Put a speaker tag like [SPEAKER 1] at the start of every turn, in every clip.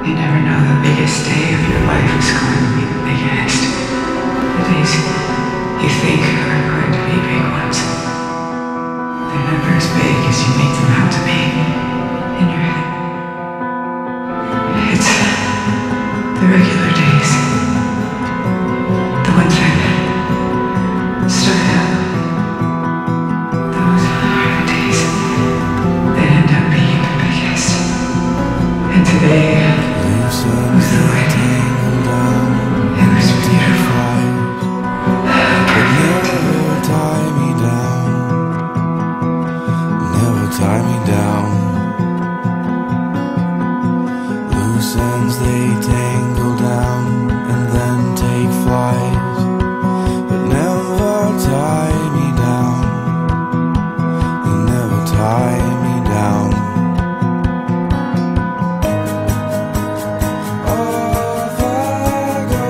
[SPEAKER 1] You never know, the biggest day of your life is going to be the biggest. The days you think are going to be big ones. They're never as big as you make them out to be in your head. It's the regular days. The ones that start out. Those are the days that end up being the biggest. And today was the way. It was beautiful.
[SPEAKER 2] Never tie me down. Never tie me down. Loose ends they tangle down and then take flight, but never tie me down. You never tie me down. Off I go,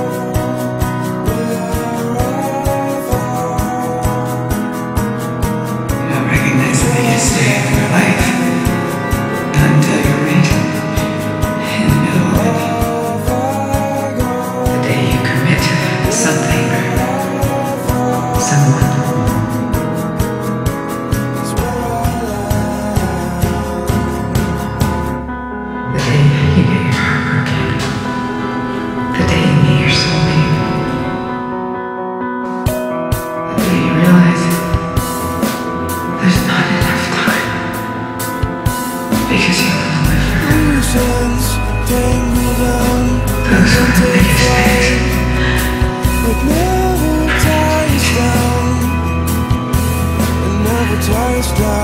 [SPEAKER 1] You don't recognize the biggest day of your life until you're right in the middle of it. The day you commit to something or someone. The day you get your heart broken. The day you meet your soulmate. The day you realize there's not enough time because you want to live forever.
[SPEAKER 2] loose ends tangle down
[SPEAKER 1] Those are the
[SPEAKER 2] take
[SPEAKER 1] biggest days.
[SPEAKER 2] flight, but never tie us down. And never tie us down.